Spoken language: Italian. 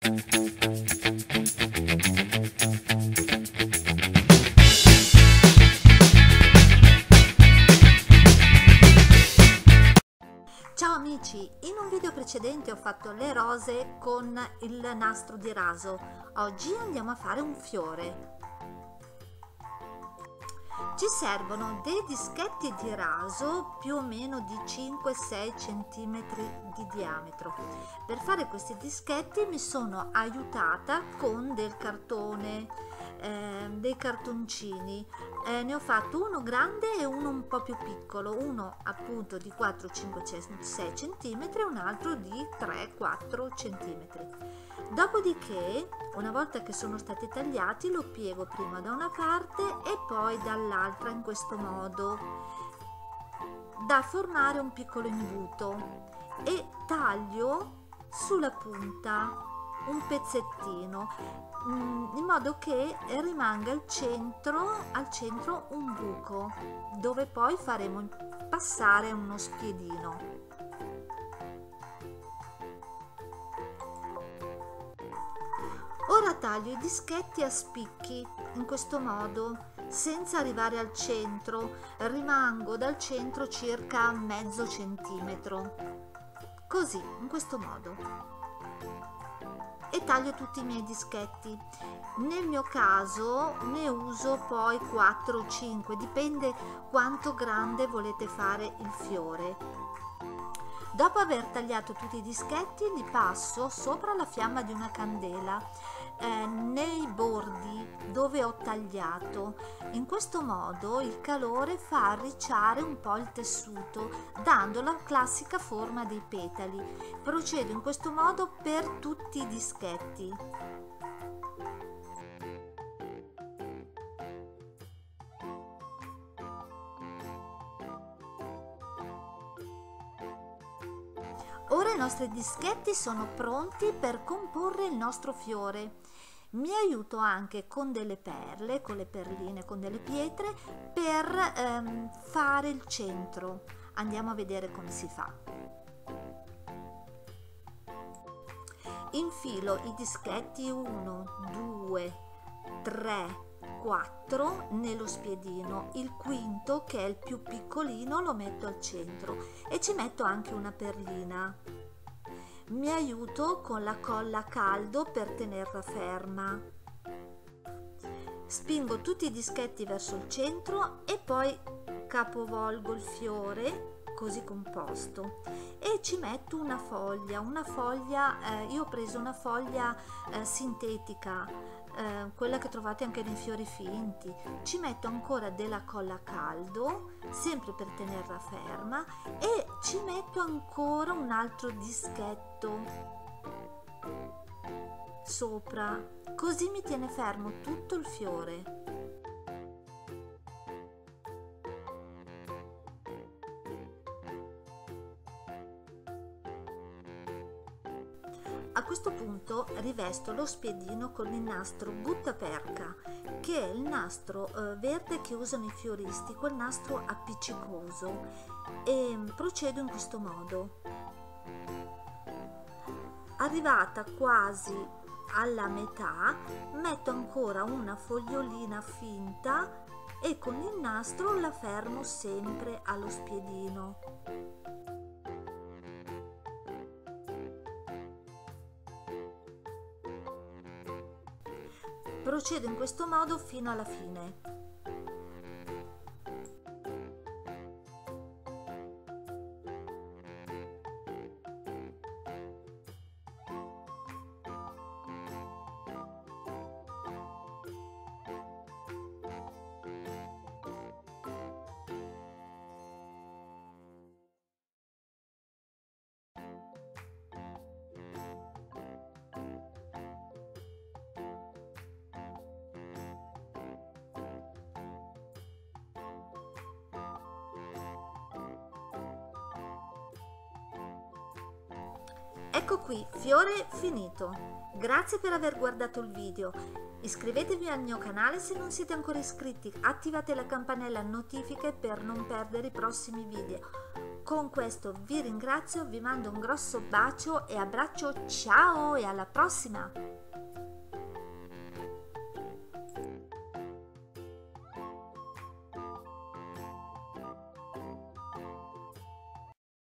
Ciao amici, in un video precedente ho fatto le rose con il nastro di raso. Oggi andiamo a fare un fiore. Ci servono dei dischetti di raso più o meno di 5-6 cm di diametro. Per fare questi dischetti mi sono aiutata con del cartone, dei cartoncini. Ne ho fatto uno grande e uno un po' più piccolo, uno appunto di 4-5-6 cm e un altro di 3-4 cm. Dopodiché, una volta che sono stati tagliati, lo piego prima da una parte e poi dall'altra in questo modo, da formare un piccolo imbuto, e taglio sulla punta un pezzettino in modo che rimanga al centro un buco dove poi faremo passare uno spiedino. Ora taglio i dischetti a spicchi in questo modo, senza arrivare al centro, rimango dal centro circa mezzo centimetro, così, in questo modo, e taglio tutti i miei dischetti. Nel mio caso ne uso poi 4 o 5, dipende quanto grande volete fare il fiore. Dopo aver tagliato tutti i dischetti li passo sopra la fiamma di una candela nei bordi dove ho tagliato. In questo modo il calore fa arricciare un po' il tessuto, dando la classica forma dei petali. Procedo in questo modo per tutti i dischetti. Ora i nostri dischetti sono pronti per comporre il nostro fiore. Mi aiuto anche con delle perle, con le perline, con delle pietre per fare il centro. Andiamo a vedere come si fa. Infilo i dischetti 1, 2, 3, 4 nello spiedino. Il quinto, che è il più piccolino, lo metto al centro e ci metto anche una perlina. Mi aiuto con la colla a caldo per tenerla ferma. Spingo tutti i dischetti verso il centro e poi capovolgo il fiore così composto e ci metto una foglia. Io ho preso una foglia sintetica, quella che trovate anche nei fiori finti. Ci metto ancora della colla a caldo, sempre per tenerla ferma, e ci metto ancora un altro dischetto sopra, così mi tiene fermo tutto il fiore. A questo punto rivesto lo spiedino con il nastro guttaperca, che è il nastro verde che usano i fioristi, quel nastro appiccicoso, e procedo in questo modo. Arrivata quasi alla metà, metto ancora una fogliolina finta e con il nastro la fermo sempre allo spiedino. Procedo in questo modo fino alla fine. Ecco qui, fiore finito. Grazie per aver guardato il video. Iscrivetevi al mio canale se non siete ancora iscritti, attivate la campanella notifiche per non perdere i prossimi video. Con questo vi ringrazio, vi mando un grosso bacio e abbraccio, ciao e alla prossima!